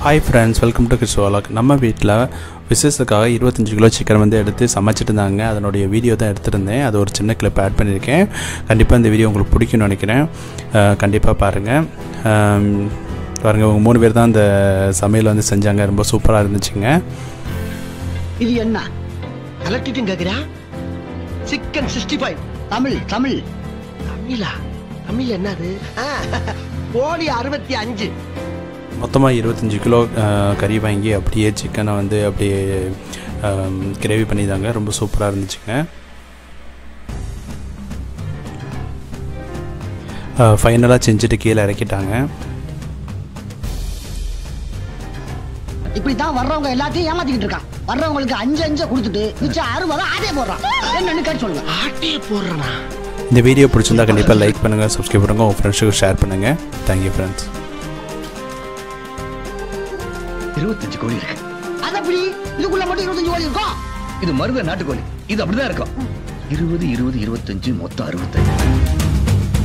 Hi friends, welcome to Chris vlog. நம்ம வீட்டில் விசேஷத்துக்காக 25 kilo chicken வந்து எடுத்து சமைச்சிட்டு இருந்தாங்க. அதனுடைய வீடியோ தான் எடுத்திருந்தேன். அது ஒரு சின்ன கிளிப் ஆட் பண்ணியிருக்கேன். கண்டிப்பாக இந்த வீடியோ உங்களுக்கு பிடிக்கும்னு நினைக்கிறேன். கண்டிப்பாக பாருங்கள். பாருங்கள், உங்கள் 3 பேர் தான் அந்த சமையல் வந்து செஞ்சாங்க. ரொம்ப சூப்பராக இருந்துச்சுங்க. இது என்ன கலட்டிட்டும் கேட்குறா? சிக்கன் 65 தமிழ் தமிழ் தமிழா? தமிழ் என்னது? கோழி 65. மொத்தமாக 25 கிலோ கறி வாங்கி அப்படியே சிக்கனை வந்து அப்படியே கிரேவி பண்ணிதாங்க. ரொம்ப சூப்பராக இருந்துச்சுங்க. ஃபைனலாக செஞ்சுட்டு கீழே இறக்கிட்டாங்க. இப்படித்தான் வர்றவங்க எல்லாத்தையும் ஏமாத்திக்கிட்டு இருக்கான். வர்றவங்களுக்கு 5 கொடுத்துட்டு மிச்சம் 60 ஆட்டே போடுறான். என்னன்னு கேட்டு சொல்லுங்க. ஆட்டே போடுறானா? இந்த வீடியோ பிடிச்சிருந்தா கண்டிப்பாக லைக் பண்ணுங்கள், சப்ஸ்கிரைப் பண்ணுங்கள், உங்கள் ஃப்ரெண்ட்ஸுக்கு ஷேர் பண்ணுங்கள். Thank you friends. 25 கோழி இருக்கு. அது அப்படி இதுக்குள்ள மட்டும் 25 கோழி இருக்கும். இது மருத நாட்டுக்கோழி. இது அப்படிதான் இருக்கும். 20 20 25 மொத்தம் 65.